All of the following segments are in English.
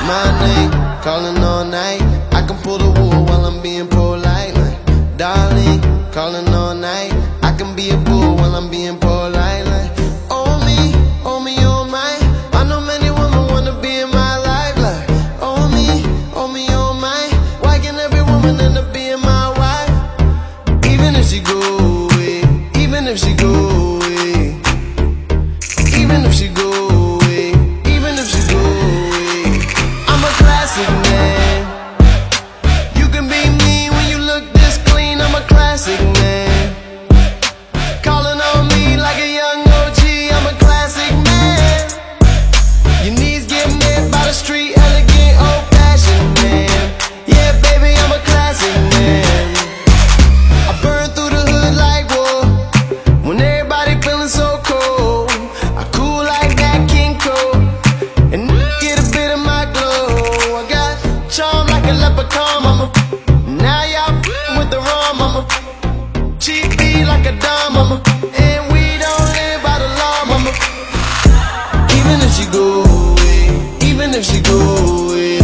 my name, calling all night. I can pull the wool while I'm being polite. Like, darling, calling all night. I can be a bull while I'm being polite. Like, oh me, oh my. I know many women wanna be in my life. Like, oh me, oh my. Why can every woman end up being my wife? Even if she go away, even if she go away, even if she go away, even if she go away, I'm a classic man. You can be mean when you look this clean. I'm a classic man. Calling on me like a young OG. I'm a classic man. Your knees get met by the street, elegant, old-fashioned man. Yeah, baby, I'm a classic man. I burn through the hood like war when everybody feeling so cold. I cool like that King Cole and get a bit of my glow. I got charm like a leprechaun. I'm a now y'all with the rum. I'm a cheap beat like a dime. I'm a and we don't live by the law. I'm a even if she go away, even if she go away,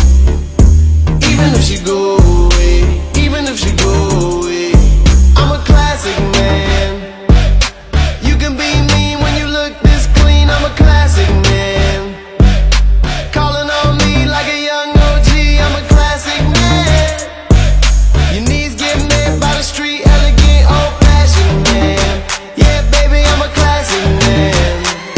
even if she go away, even if she go away, I'm a classic man. You can be mean when you look this clean. I'm a classic man. Calling on me like a young OG. I'm a classic man. Your knees get met by the street, elegant, old-fashioned man. Yeah, baby, I'm a classic man.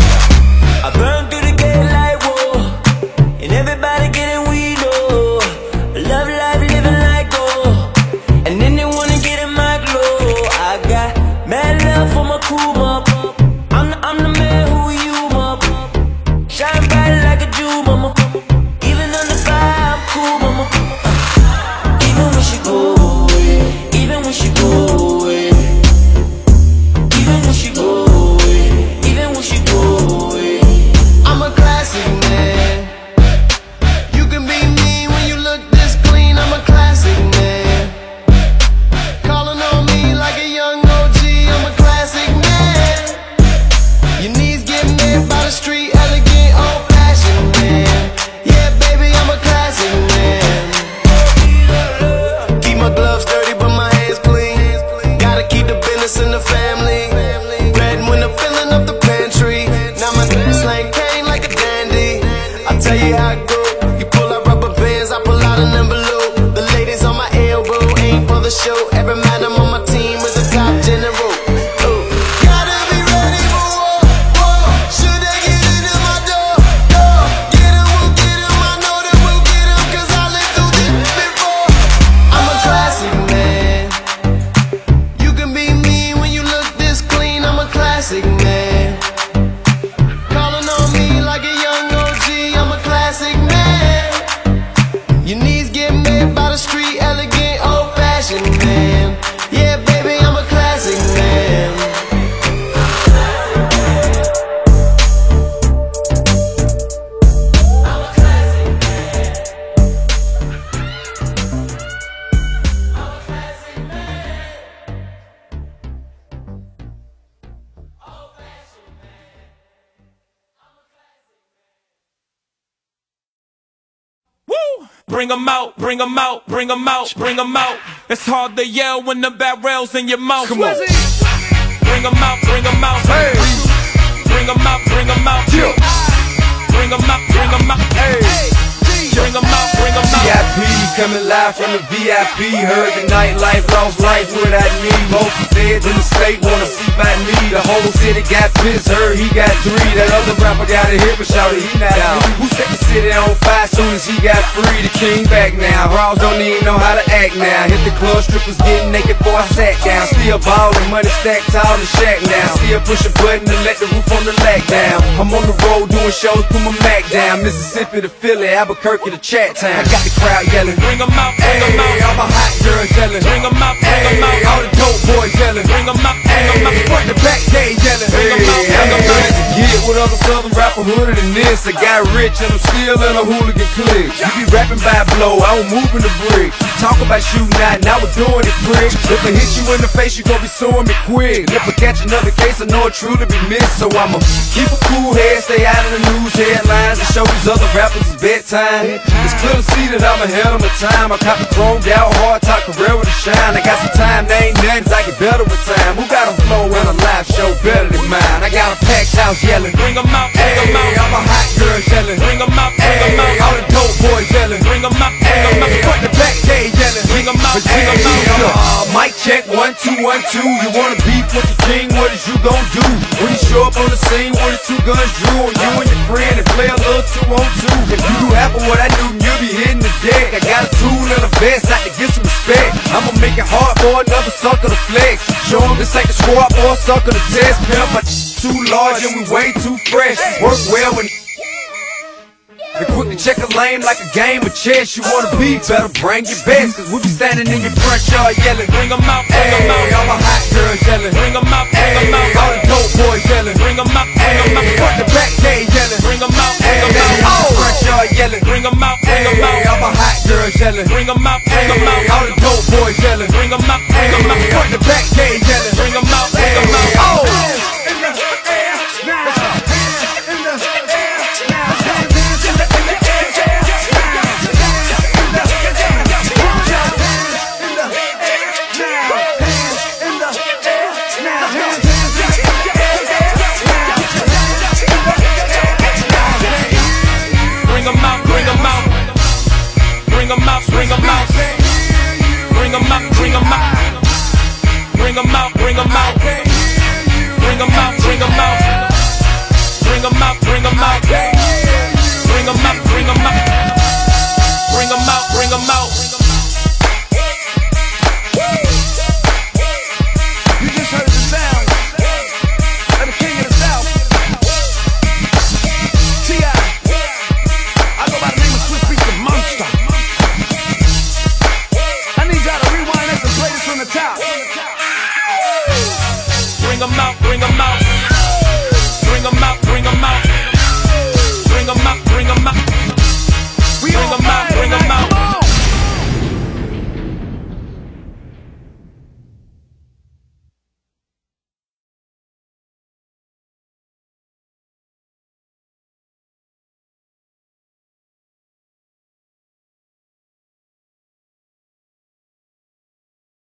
I burn through the gate like war, and everybody getting weed, oh. Love life, living like gold, and then they wanna get in my glow. I got mad love for my crew, mama. I'm the man who you, mama. Shine bright like a jewel, mama. Even on the fire, I'm cool, mama. Even when she go away, even when she go away, even when she go away, even when she go away, I'm a classic man. You can be mean when you look this clean. I'm a classic man. Calling on me like a young OG. I'm a classic man. Your knees get met by the street, elegant, old-fashioned man. Yeah, baby, I'm a classic man. Keep my gloves dirty, but my hands clean. Gotta keep the business in the family. Red when I'm filling up the pantry. Now my slang cane like a dandy. I'll tell you how it go. You pull out rubber bands, I pull out an envelope. The ladies on my elbow ain't for the show. Every madam on my team is a top general. Oh, gotta be ready for war, war. Should they get into my door? Door. Get 'em, we'll get 'em. I know that we'll get 'em, 'cause I lived through this before. I'm a classic man. You can be mean when you look this clean. I'm a classic man. Calling on me like a young OG. I'm a classic man. Your knees get met by the street, elegant, old-fashioned man. Yeah, baby, I'm a classic man. I'm a classic man. I'm a classic man. Old-fashioned man. Woo! Bring 'em out, bring 'em out, bring 'em out, bring 'em out. It's hard to yell when the barrel's in your mouth. Come on. Bring 'em out, bring 'em out. Hey. Bring 'em out, bring 'em out. Yeah. Bring 'em out, bring 'em out. Hey. Bring 'em out, bring 'em out. VIP, coming live from the VIP. Heard the nightlife, lost life without me. Most feds in the state wanna see by me. The whole city got pissed, heard he got 3. That other rapper got a hit, but shouted he not out. Who set the city on fire soon as he got free? The king back now. Raws don't even know how to act now. Hit the club, strippers getting naked before I sat down. Still ballin', money stacked tall in the shack now. Still push a button to let the roof on the lack down. I'm on the road doing shows, put my Mac down. Mississippi to Philly, Albuquerque to Chat Town. I got the crowd yelling. Bring 'em out, bring 'em out. Hey, all my hot girls yelling. Bring 'em out, bring 'em out. All the dope boys yelling. Bring 'em out, bring 'em out. Front the back, they yelling. Bring 'em out, bring 'em out. Get with other southern rapper hooded than this. I got rich and I'm still in a hooligan clique. You be rapping by blow, I don't move in the brick. talk about shooting out, now we're doing it quick. If I hit you in the face, you gon' be suing me quick. If I catch another case, I know it truly be missed. So I'ma keep a cool head, stay out of the news headlines, and show these other rappers it's bedtime. It's clear to see that I'm ahead of my time. I caught the chromed out, hard top career with a shine. I got some time, they ain't nothing, I get better with time. Who got a flow and a live show better than mine? I got a packed house yelling, Bring 'em out, bring 'em out. I'm a hot girl yelling, Bring 'em out, bring 'em out. all the dope boys yelling, Bring 'em out, bring 'em out. front the back gate yelling, Bring 'em out, bring 'em out. Mic check 1 2 1 2. You wanna beef with the king? What is you gon' do when you show up on the scene with the 2 guns drew on you and your friend and play a little 2 on 2? If you do half of what I do, you'll be hitting the deck. I got a tool and a vest, I can get some respect. I'ma make it hard for another sucker to flex. Show 'em this ain't the squad or a sucker to test. Pimp, my too large and we way too fresh. Work well when and quick to check a lane like a game of chess. You wanna be better, bring your best, cause we be standing in your front yard yelling, Bring 'em out, bring 'em out. I'm a hot girl yelling, Bring 'em out, bring 'em out. all the dope boys yelling, Bring 'em out, bring 'em out. front the back gate yelling, Bring 'em out, bring 'em out. front yard yelling, Bring 'em out, bring 'em out. I'm a hot girl yelling, Bring 'em out, bring 'em out. all the dope boys yelling, Bring 'em out, bring 'em out. front the back gate yelling, Bring 'em out, bring 'em out. Bring 'em out, bring 'em out. Bring 'em out, bring 'em out. Bring 'em out, bring 'em out. Bring 'em out, bring 'em out. Bring 'em out, bring 'em out. Bring 'em out, bring 'em out. Bring 'em out, bring 'em out. Bring 'em out, bring 'em out. You just heard the sound of the king of the South, T.I. I go by the name of Swiss Beats the Monster. I need y'all to rewind this and play this from the top. Bring 'em out, bring 'em out.